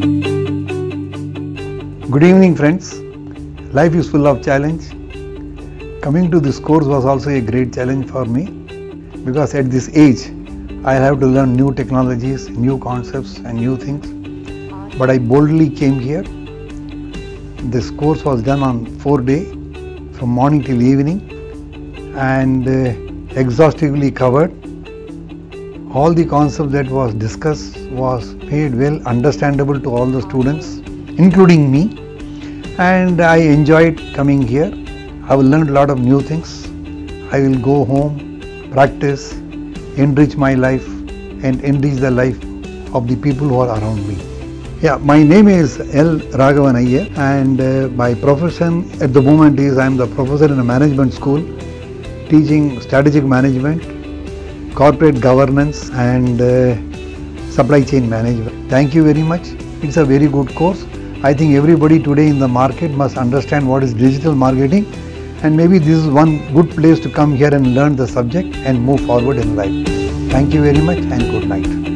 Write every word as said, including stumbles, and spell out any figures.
Good evening, friends. Life is full of challenge. Coming to this course was also a great challenge for me, because at this age I have to learn new technologies, new concepts and new things. But I boldly came here. This course was done on four days, from morning till evening, and uh, exhaustively covered. All the concepts that was discussed was made well understandable to all the students, including me, and I enjoyed coming here. I will learn a lot of new things. I will go home, practice, enrich my life and enrich the life of the people who are around me. Yeah, my name is L Raghavan and uh, my profession at the moment is I am the professor in a management school teaching strategic management, corporate governance and uh, supply chain management. Thank you very much. It's a very good course. I think everybody today in the market must understand what is digital marketing, and maybe this is one good place to come here and learn the subject and move forward in life. Thank you very much and good night.